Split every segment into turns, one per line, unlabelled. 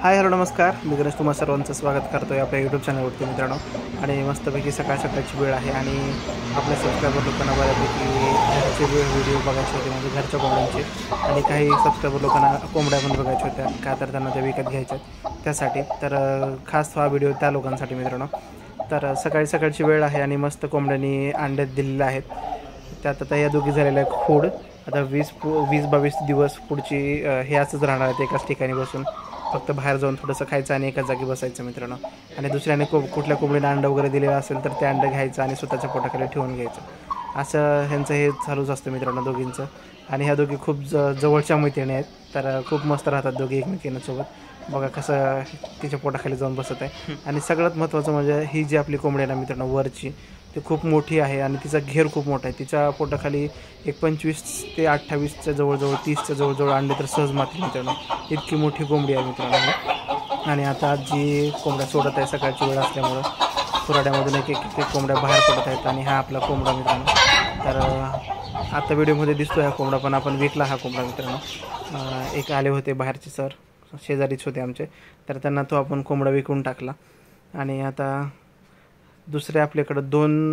Hi hello नमस्कार. मी गणेश तुम्हा सर्वांचं स्वागत करतो आहे आपल्या यूट्यूब चॅनलवरती मित्रांनो. आणि मस्तपैकी सकाळची वेळ आहे आणि आपल्या सबस्क्रायबर लोकांना बऱ्यापैकी घरचे व्हिडिओ बघायचे होते, म्हणजे घरच्या कोंबड्यांचे. आणि काही सबस्क्रायबर लोकांना कोंबड्या पण बघायच्या होत्या, का तर त्यांना त्या विकत घ्यायच्या त्यासाठी. तर खास हा व्हिडिओ त्या लोकांसाठी मित्रांनो. तर सकाळची वेळ आहे आणि मस्त कोंबड्यांनी अंडे दिलेले आहेत. त्यात आता या दोघी झालेल्या आहेत खूड. आता 20-22 दिवस पुढची हे असंच राहणार आहेत, एकाच ठिकाणी बसून. फक्त बाहेर जाऊन थोडंसं खायचं आणि एकाच जागी बसायचं मित्रांनो. आणि दुसऱ्याने कुठल्या कोंबडीने अंडं वगैरे दिलेलं असेल तर ते अंडं घ्यायचं आणि स्वतःच्या पोटाखाली ठेवून घ्यायचं. असं ह्यांचं हे चालूच असतं मित्रांनो दोघींचं. आणि ह्या दोघी खूप जवळच्या मैत्रिणी आहेत, तर खूप मस्त राहतात दोघी एकमेकींसोबत. बघा कसं तिच्या पोटाखाली जाऊन बसत आहे. आणि सगळ्यात महत्त्वाचं म्हणजे ही जी आपली कोंबडी आहे ना मित्रांनो वरची, ती खूप मोठी आहे आणि तिचा घेर खूप मोठा आहे. तिच्या पोटाखाली एक 25 ते 28च्या जवळजवळ 30च्या जवळजवळ अंडे तर सहज मारतील मित्रांनो. इतकी मोठी कोंबडी आहे मित्रांनो. आणि आता जी कोंबड्या सोडत आहे सकाळची वेळ असल्यामुळं खुराड्यामधून एक कोंबड्या बाहेर पडत आहेत. आणि हा आपला कोंबडा मित्रांनो. तर आता व्हिडिओमध्ये दिसतो हा कोंबडा, पण आपण विकला हा कोंबडा मित्रांनो. एक आले होते बाहेरचे सर, शेजारीच होते आमचे, तर त्यांना तो आपण कोंबडा विकून टाकला. आणि आता दुसरे आपल्याकडं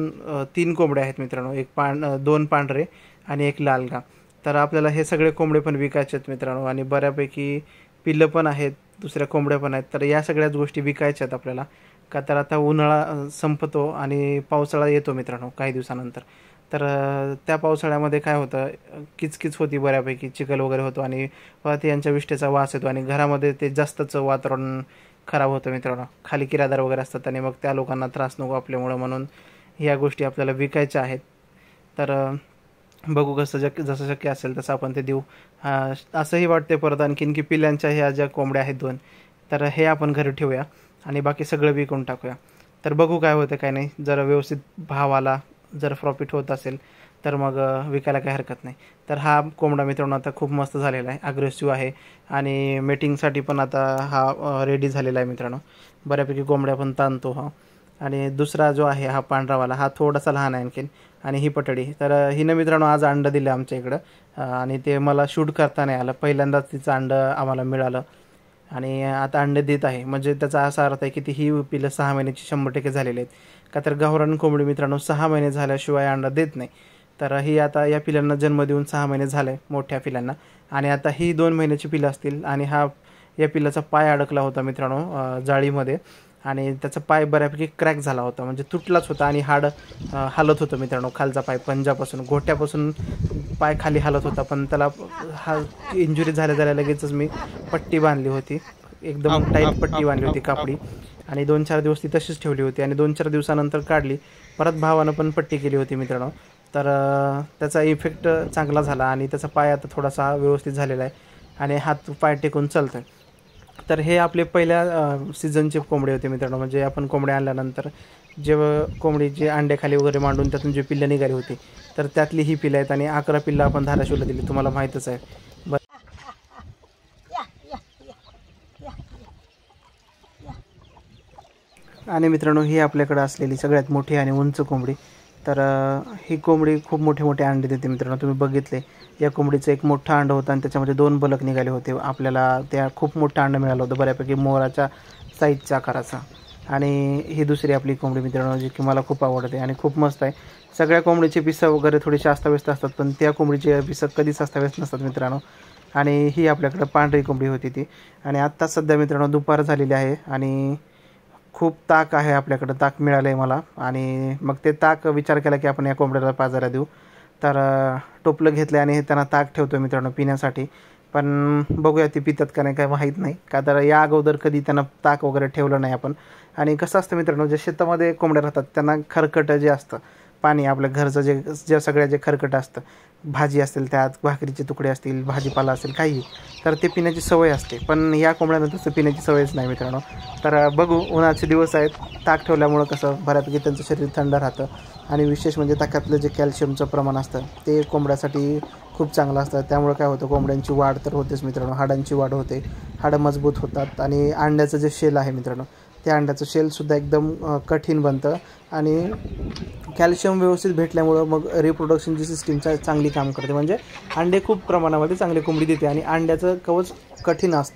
3 कोंबडे आहेत मित्रांनो. 2 पांढरे आणि एक लालगा. तर आपल्याला हे सगळे कोंबडे पण विकायचे आहेत मित्रांनो. आणि बऱ्यापैकी पिल्लं पण आहेत, दुसऱ्या कोंबड्या पण आहेत. तर या सगळ्याच गोष्टी विकायच्या आहेत आपल्याला, का तर आता उन्हाळा संपतो आणि पावसाळा येतो मित्रांनो काही दिवसानंतर. तर त्या पावसाळ्यामध्ये काय होतं, किचकिच होती बऱ्यापैकी, चिखल वगैरे होतो आणि परत यांच्या विष्ठेचा वास येतो आणि घरामध्ये ते जास्तच वातावरण खराब होतं मित्रांनो. खाली किरायदार वगैरे असतात आणि मग त्या लोकांना त्रास नको आपल्यामुळं, म्हणून ह्या गोष्टी आपल्याला विकायच्या आहेत. तर बघू जसं शक्य असेल तसं आपण ते देऊ. असंही वाटते परत आणखीन की पिल्यांच्या ह्या ज्या कोंबड्या आहेत 2, तर हे आपण घरी ठेवूया आणि बाकी सगळं विकून टाकूया. तर बघू काय होतं काय नाही. जर व्यवस्थित भाव आला, जर प्रॉफिट होत असेल तर मग विकायला काही हरकत नाही. तर हा कोंबडा मित्रांनो आता खूप मस्त झालेला आहे, अग्रेसिव्ह आहे आणि मेटिंगसाठी पण आता हा रेडी झालेला आहे मित्रांनो. बऱ्यापैकी कोंबड्या पण ताणतो हा. आणि दुसरा जो आहे हा पांढरावाला, हा थोडासा लहान आहे आणखीन. आणि ही पटडी, तर हिनं मित्रांनो आज अंडं दिलं आमच्या इकडं. आणि ते मला शूट करता नाही आलं, पहिल्यांदाच तिचं अंडं आम्हाला मिळालं. आणि आता अंडे देत आहे, म्हणजे त्याचा असा अर्थ आहे की ही पिलं 6 महिन्याची 100% झालेली आहेत. का तर गावरान कोंबडी मित्रांनो 6 महिने झाल्याशिवाय अंडा देत नाही. तर ही आता या पिलांना जन्म देऊन 6 महिने झाले, मोठ्या पिलांना. आणि आता ही 2 महिन्याची पिलं असतील. आणि या पिलाचा पाय अडकला होता मित्रांनो जाळीमध्ये, आणि त्याचा पाय बऱ्यापैकी क्रॅक झाला होता, म्हणजे तुटलाच होता. आणि हाड हालत होतं मित्रांनो, खालचा पाय पंजापासून घोट्यापासून पाय खाली हालत होता. पण त्याला इंजुरी झाल्या लगेचच मी पट्टी बांधली होती, एकदम टाईट पट्टी बांधली होती कापडी. आणि 2-4 दिवस ती तशीच ठेवली होती आणि 2-4 दिवसानंतर काढली. परत भावानं पण पट्टी केली होती मित्रांनो. तर त्याचा इफेक्ट चांगला झाला आणि त्याचा पाय आता थोडासा व्यवस्थित झालेला आहे आणि हात पाय टेकून चालतो आहे. तर हे आपले पहिल्या सीझनचे कोंबडे होते मित्रांनो. म्हणजे आपण कोंबड्या आणल्यानंतर जेव्हा कोंबडीचे अंडे खाली वगैरे मांडून त्यातून जे पिल्लं निघाली होती, तर त्यातली ही पिल्लं आहेत. आणि 11 पिल्लं आपण धाराशिवला दिली, तुम्हाला माहीतच आहे. आणि मित्रांनो ही आपल्याकडे असलेली सगळ्यात मोठी आणि उंच कोंबडी. तर ही कोंबडी खूप मोठे अंडे देते मित्रांनो. तुम्ही बघितले, या कोंबडीचं एक मोठं अंडं होतं आणि त्याच्यामध्ये 2 बलक निघाले होते. आपल्याला त्या खूप मोठं अंडं मिळालं होतं, बऱ्यापैकी मोराच्या साईजच्या आकाराचा. आणि ही दुसरी आपली कोंबडी मित्रांनो, जी की मला खूप आवडते आणि खूप मस्त आहे. सगळ्या कोंबडीचे पिसं वगैरे थोडीशी अस्ताव्यस्त असतात, पण त्या कोंबडीचे पिसं कधीच अस्ताव्यस्त नसतात मित्रांनो. आणि ही आपल्याकडं पांढरी कोंबडी होती ती. आणि आत्ता सध्या मित्रांनो दुपार झालेली आहे आणि खूप ताक आहे आपल्याकडं, ताक मिळालं आहे मला. आणि मग ते ताक विचार केला की आपण या कोंबड्याला पाजायला देऊ. तर टोपलं घेतलं आणि त्यांना ताक ठेवतो मित्रांनो पिण्यासाठी. पण बघूया ती पितात का नाही काय माहीत नाही, का तर या अगोदर कधी त्यांना ताक वगैरे ठेवलं नाही आपण. आणि कसं असतं मित्रांनो, जे शेतामध्ये कोंबड्या राहतात त्यांना खरकटं जे असतं पाणी, आपल्या घरचं जे सगळ्या जे खरकटं असतं, भाजी असेल त्यात, भाकरीचे तुकडे असतील, भाजीपाला असेल काही, तर ते पिण्याची सवय असते. पण या कोंबड्यांना तसं पिण्याची सवयच नाही मित्रांनो. तर बघू, उन्हाचे दिवस आहेत, ताक ठेवल्यामुळं कसं बऱ्यापैकी त्यांचं शरीर थंड राहतं. आणि विशेष म्हणजे ताकातलं जे कॅल्शियमचं प्रमाण असतं ते कोंबड्यासाठी खूप चांगलं असतं. त्यामुळे काय होतं, कोंबड्यांची वाढ तर होतेच मित्रांनो, हाडांची वाढ होते, हाडं मजबूत होतात. आणि अंड्याचं जे शेल आहे मित्रांनो, त्या अंड्याचं शेलसुद्धा एकदम कठीण बनतं. आणि कॅल्शियम व्यवस्थित भेटल्यामुळं मग रिप्रोडक्शनची सिस्टीम चांगली काम करते. म्हणजे अंडे खूप प्रमाणामध्ये चांगली कोंबडी देते आणि अंड्याचं कवच कठीण असतं.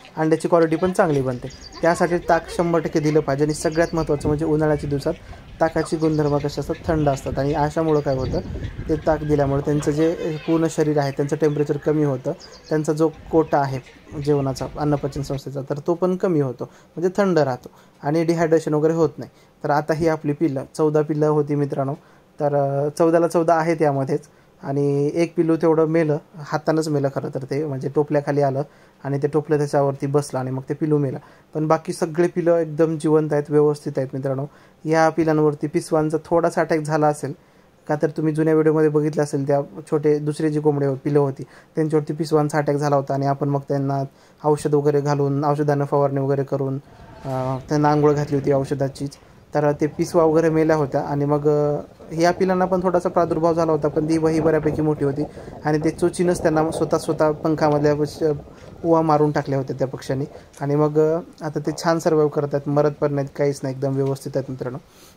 अंड्याची क्वालिटी पण चांगली बनते. त्यासाठी ताक 100% दिलं पाहिजे. आणि सगळ्यात महत्त्वाचं म्हणजे उन्हाळ्याच्या दिवसात ताकाची गुणधर्म कसे असतात, थंड असतात. आणि अशामुळं काय होतं, ते ताक दिल्यामुळे त्यांचं जे पूर्ण शरीर आहे त्यांचं टेम्परेचर कमी होतं. त्यांचा जो कोटा आहे जेवणाचा, अन्नपचन संस्थेचा, तर तो पण कमी होतो, म्हणजे थंड राहतो आणि डिहायड्रेशन वगैरे होत नाही. तर आता ही आपली पिल्लं 14 पिल्लं होती मित्रांनो. तर 14ला 14 आहेत यामध्येच. आणि एक पिल्लू तेवढं मेलं, हातानंच मेलं खरं तर, ते म्हणजे टोपल्याखाली आलं आणि ते टोपलं त्याच्यावरती बसलं आणि मग ते पिल्लू मेलं. पण बाकी सगळे पिल्लं एकदम जिवंत आहेत, व्यवस्थित आहेत मित्रांनो. या पिलांवरती पिसवांचा थोडासा अटॅक झाला असेल का, तर तुम्ही जुन्या व्हिडिओमध्ये बघितलं असेल, त्या छोटे दुसरे जी कोंबडे पिलं होती त्यांच्यावरती पिसवांचा अटॅक झाला होता. आणि आपण मग त्यांना औषध वगैरे घालून, औषधानं फवारणी वगैरे करून त्यांना आंघोळ घातली होती औषधाचीच. तर ते पिसवा वगैरे मेल्या होत्या. आणि मग ह्या पिलांना पण थोडासा प्रादुर्भाव झाला होता, पण ती वही बऱ्यापैकी मोठी होती आणि ते चोचीनंच त्यांना स्वतः पंखामधल्या उवा मारून टाकल्या होत्या त्या पक्ष्यांनी. आणि मग आता ते छान सर्वाइव्ह करत आहेत, मरत पण नाहीत, काहीच नाही, एकदम व्यवस्थित आहेत मित्रांनो.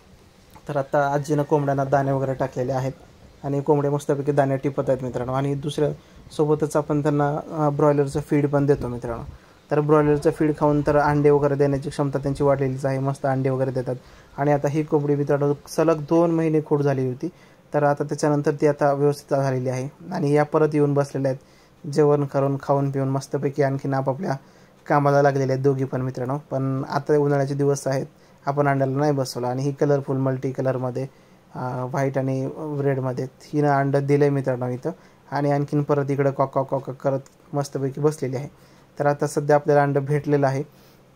तर आता आजीनं कोंबड्यांना दाणे वगैरे टाकलेले आहेत आणि कोंबडे मस्तपैकी दाणे टिपत आहेत मित्रांनो. आणि दुसऱ्या सोबतच आपण त्यांना ब्रॉयलरचं फीड पण देतो मित्रांनो. तर ब्रॉयलरचं फीड खाऊन तर अंडे वगैरे देण्याची क्षमता त्यांची वाढलेलीच आहे, मस्त अंडे वगैरे देतात. आणि आता ही कोंबडी मित्रांनो सलग 2 महिने खोड झाली होती. तर आता त्याच्यानंतर ती आता व्यवस्थित झालेली आहे आणि या परत येऊन बसलेल्या आहेत, जेवण करून खाऊन पिऊन मस्तपैकी आणखीन आपापल्या कामाला लागलेले आहेत दोघी पण मित्रांनो. पण आता उन्हाळ्याचे दिवस आहेत, आपण अंड्याला नाही बसवलं. आणि ही कलरफुल मल्टी कलरमध्ये व्हाईट आणि रेडमध्ये हिनं अंडं दिलं आहे मित्रांनो इथं. आणि आणखीन परत इकडं कॉक कॉक कॉक करत मस्तपैकी बसलेली आहे. तर आता सध्या आपल्याला अंडं भेटलेलं आहे,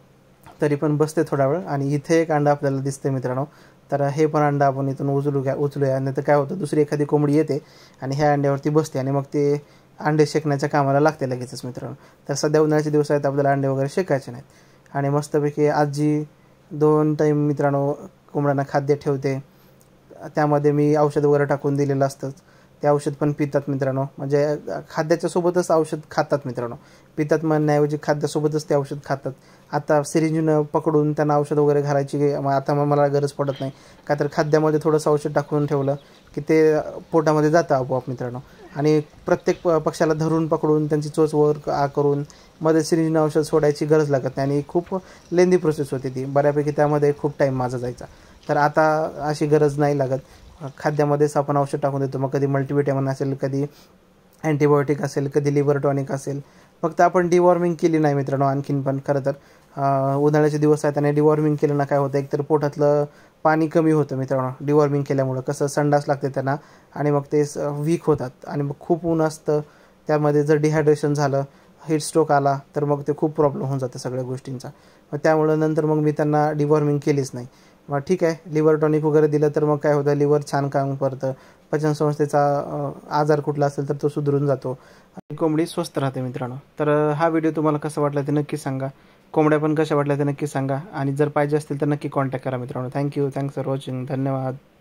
तरी पण बसते थोडा वेळ. आणि इथे एक अंडं आपल्याला दिसते मित्रांनो. तर हे पण अंडं आपण इथून उचलूया. नाही तर काय होतं, दुसरी एखादी कोंबडी येते आणि ह्या अंड्यावरती बसते आणि मग ते अंडे शेकण्याच्या कामाला लागते लगेचच मित्रांनो. तर सध्या उन्हाळ्याचे दिवस आहेत, आपल्याला अंडे वगैरे शेकायचे नाहीत. आणि मस्तपैकी आजी 2 टाईम मित्रांनो कोंबड्यांना खाद्य ठेवते. त्यामध्ये मी औषध वगैरे टाकून दिलेलं असतं, ते औषध पण पितात मित्रांनो. म्हणजे खाद्याच्या सोबतच औषध खातात मित्रांनो. पितात म्हणण्याऐवजी खाद्यासोबतच ते औषध खातात. आता सिरिंजनं पकडून त्यांना औषध वगैरे घालायची आता मला गरज पडत नाही, का तर खाद्यामध्ये थोडंसं औषध टाकून ठेवलं की ते पोटामध्ये जातं आपोआप मित्रांनो. आणि प्रत्येक पक्षाला धरून पकडून त्यांची चोच वर करून मध्ये सिरिंजनं औषध सोडायची गरज लागत नाही. आणि खूप लेंदी प्रोसेस होती ती, बऱ्यापैकी त्यामध्ये खूप टाईम माझा जायचा. तर आता अशी गरज नाही लागत. खाद्यामध्येच आपण औषध टाकून देतो. मग कधी मल्टीव्हिटॅमिन असेल, कधी अँटीबायोटिक असेल, कधी लिव्हर टॉनिक असेल. फक्त आपण डिवॉर्मिंग केली नाही मित्रांनो. आणखीन पण खरं तर उन्हाळ्याचे दिवस आहेत आणि डिवॉर्मिंग केलं ना काय होतं, एकतर पोटातलं पाणी कमी होतं मित्रांनो. डिवॉर्मिंग केल्यामुळं कसं संडास लागते त्यांना आणि मग ते वीक होतात. आणि मग खूप ऊन असतं, त्यामध्ये जर डिहायड्रेशन झालं, हीट स्ट्रोक आला, तर मग ते खूप प्रॉब्लेम होऊन जातं सगळ्या गोष्टींचा. मग त्यामुळं नंतर मग मी त्यांना डिवॉर्मिंग केलीच नाही. मग ठीक आहे, लिव्हर टॉनिक वगैरे दिलं तर मग काय होतं, लिव्हर छान काम करतं, पचनसंस्थेचा आजार कुठला असेल तर तो सुधरून जातो आणि कोंबडी स्वस्थ राहते मित्रांनो. तर हा व्हिडिओ तुम्हाला कसा वाटला ते नक्की सांगा. कोंबड्या पण कशा वाटल्या ते नक्की सांगा. आणि जर पाहिजे असतील तर नक्की कॉन्टॅक्ट करा मित्रांनो. Thanks for watching. धन्यवाद.